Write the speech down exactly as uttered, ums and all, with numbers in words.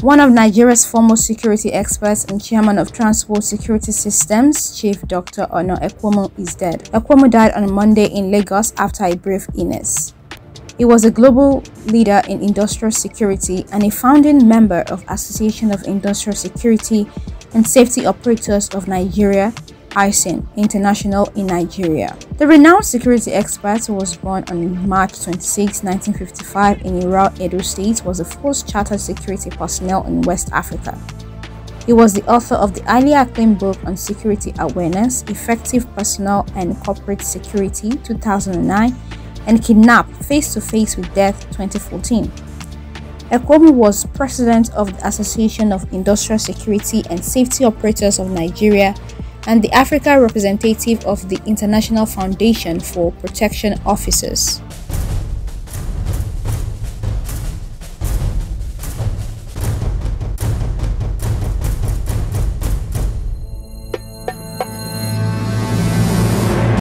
One of Nigeria's foremost security experts and chairman of Transport Security Systems, Chief Doctor Ono Ekwomo, is dead. Ekwomo died on Monday in Lagos after a brief illness. He was a global leader in industrial security and a founding member of Association of Industrial Security and Safety Operators of Nigeria, I S I N International in Nigeria. The renowned security expert, who was born on March twenty-sixth, nineteen fifty-five in Iro, Edo State, was the first chartered security personnel in West Africa. He was the author of the highly acclaimed book on security awareness, Effective Personnel and Corporate Security two thousand nine, and Kidnapped Face to Face with Death twenty fourteen. Ekwomo was president of the Association of Industrial Security and Safety Operators of Nigeria and the Africa representative of the International Foundation for Protection Officers.